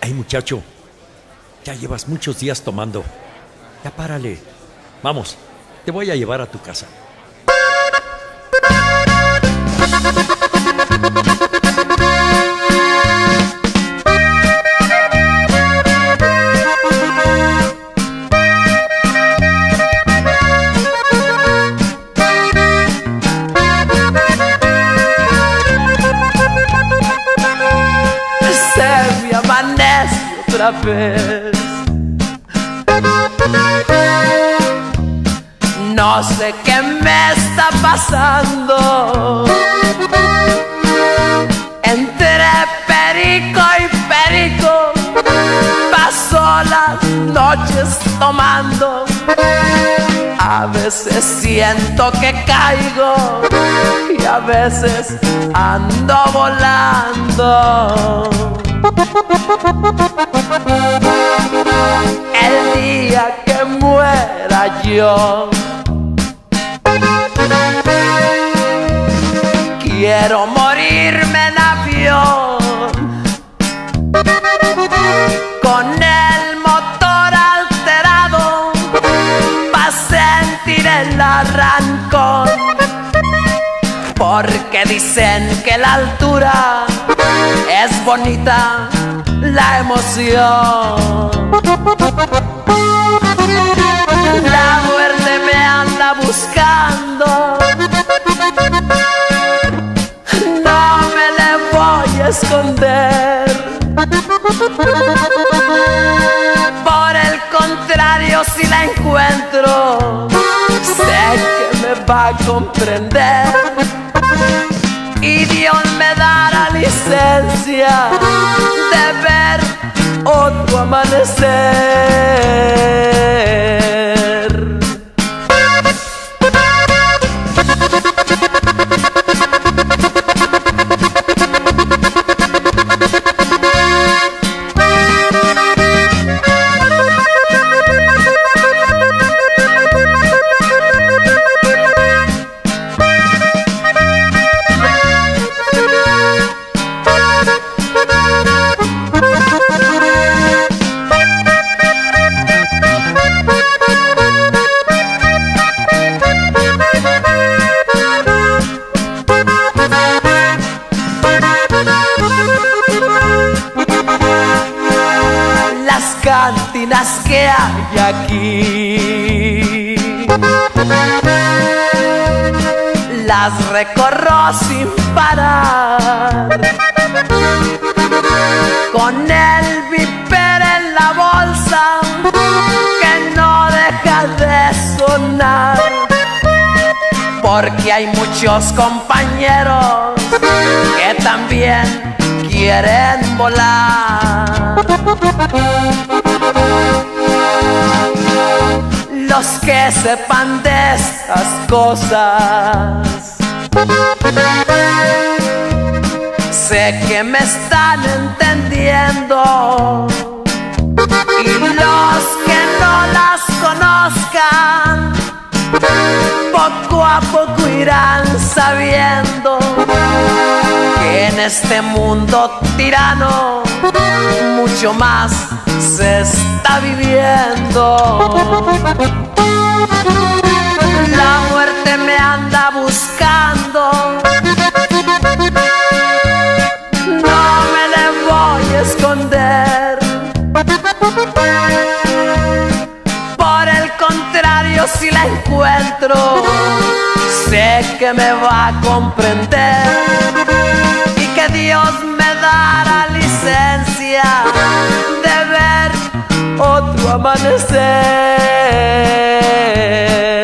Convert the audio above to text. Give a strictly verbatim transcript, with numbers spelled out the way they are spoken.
Ay, muchacho, ya llevas muchos días tomando. Ya párale. Vamos, te voy a llevar a tu casa. Se me amanece otra vez. No sé qué me está pasando. Entre perico y perico paso las noches tomando. A veces siento que caigo y a veces ando volando. El día que muera yo, quiero morirme en avión, con el motor alterado, pa' sentir el arrancón. Porque dicen que la altura es bonita, la emoción. La muerte me anda buscando, no me le voy a esconder. Por el contrario, si la encuentro, sé que me va a comprender. Y Dios me dará licencia de ver otro amanecer. Las cantinas que hay aquí las recorro sin parar, con el viper en la bolsa que no deja de sonar. Porque hay muchos compañeros que también quieren volar. Los que sepan de estas cosas, sé que me están entendiendo. Y los que no las conozcan, poco a poco irán sabiendo que en este mundo tirano mucho más se está viviendo. La muerte me anda buscando, no me le voy a esconder. Por el contrario, si la encuentro, sé que me va a comprender y que Dios me dará licencia de ver otro amanecer.